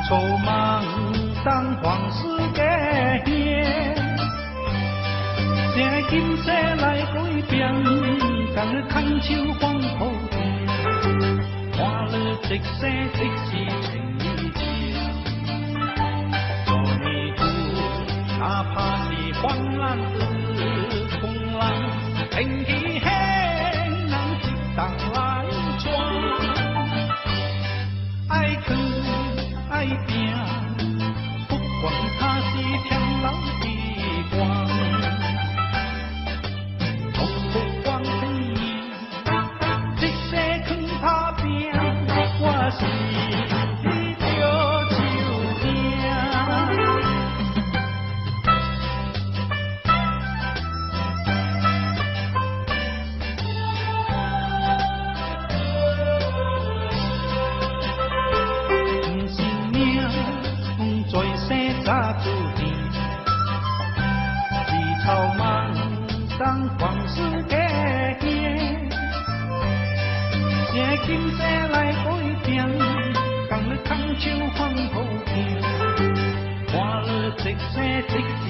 草莽当皇室家兄，这金色来改变，共你空手放土地，看了一生一世情情。做你父，哪怕是荒人穷人，天气黑，人一同来闯，爱去。爱拼，不管他是天老地光，风不光天一世劝他拼，我是你着手赢。在生早注定，是草莽当皇室家兄，这金色来改变，共你空手放土地，看了一生一世。